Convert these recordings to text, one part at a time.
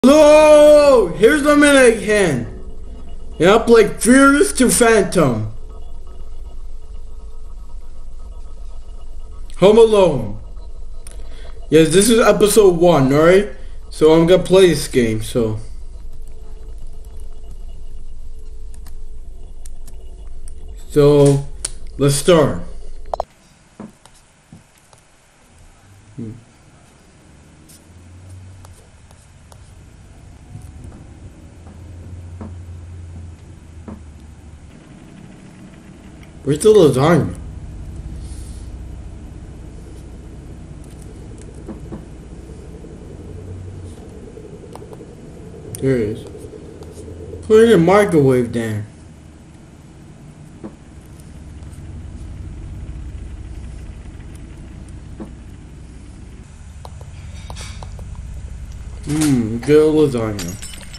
Hello! Here's the minute again. Yep, like Furious to Phantom. Home Alone. Yes, this is episode 1, alright? So I'm gonna play this game, so. So, let's start. Where's the lasagna? There it is. Put it in the microwave then. Good lasagna.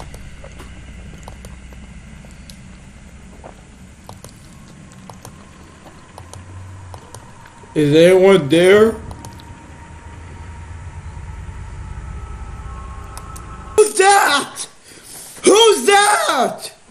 Is anyone there? Who's that? Who's that?